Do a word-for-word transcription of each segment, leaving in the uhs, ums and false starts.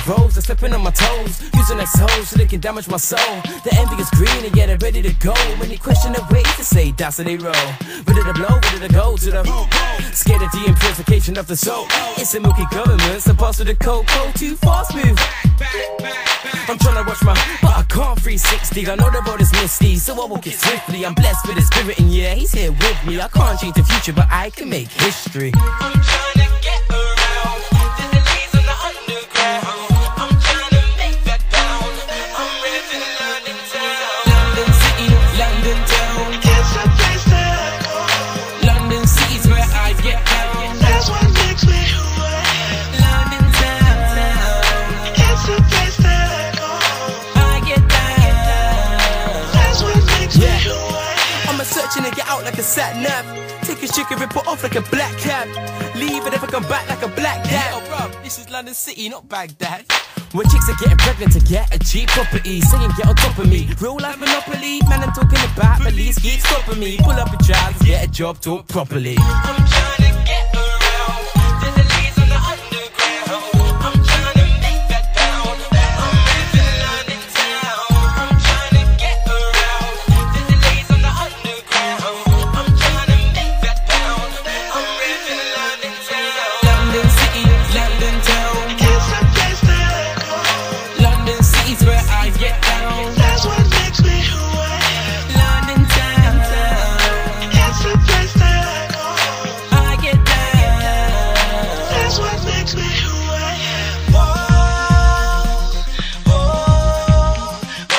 roads, they're stepping on my toes, using their souls so they can damage my soul. The envy is green and yeah, they're ready to go. When they question the way to say, that's how they roll. Ready to blow, ready to go to the scared of the impurification of the soul. It's a milky government, some parts of the cocoa too fast move. I'm tryna watch my, but I can't three sixty. I know the road is misty, so I walk it swiftly. I'm blessed with his spirit and yeah, he's here with me. I can't change the future, but I can make history. I'm tryna get around to the leaves on the underground. I'm tryna make that down. I'm ready to London town. London city, London town. It's a place to go. London city's where I get down. That's what makes me who I am. London town. It's a place to go. I get down. That's what makes me who I am. I'm a searching to get out like a sat nav. Take a chick and rip it off like a black cab. Leave it if I come back like a black dad. Yo, bro, this is London City, not Baghdad. When chicks are getting pregnant to get a cheap property, saying get on top of me. Real life monopoly, man, I'm talking about police keep stopping me. Pull up your child, get a job, talk properly. I'm tryna get around to the leaves on the underground. I'm tryna make that down. I'm ready to London town. I'm tryna get around to the leaves on the underground. I'm tryna make that down. I'm ready to London town. London city, London town. It's a place to go. London city's where I get down. That's what makes me who I am. London town, it's a place to go. I get down. That's what makes me who I am. Oh, oh,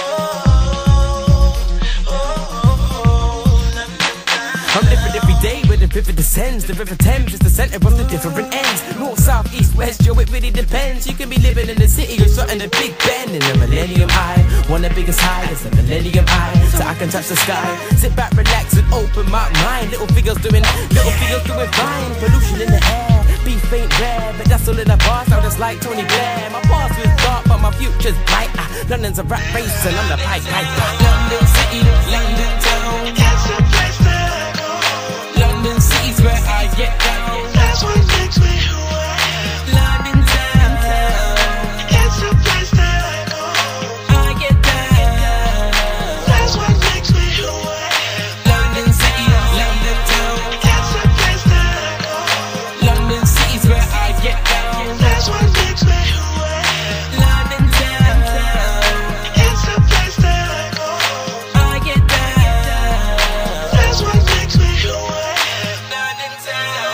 oh, oh, oh. I'm different every day where the river descends. The river Thames is the center of the different ends. North, south, east, west, yo, it really depends. You can be living in the city or something the Big Ben in the Millennium Eye. One of the biggest high is the Millennium Eye, so I can touch the sky. Sit back, relax, and open my mind. Little figures doing, little figures doing fine. Pollution in the air, beef ain't rare, but that's all in the past. I just like Tony Blair. My past was dark, but my future's bright. Ah, London's a rat race, and I'm the pipe pipe. London city, London town. It's a place to go. London city's where I get down. That's what makes me who I am. London town. It's a place to go. I get down. That's what makes me who I am. London city, London town. It's a place to go. London city's where I get down. That's what makes me who I am. London town. It's a place to go. I get down. That's what makes me who I am. London town.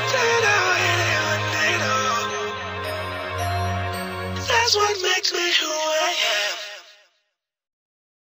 That's what makes me who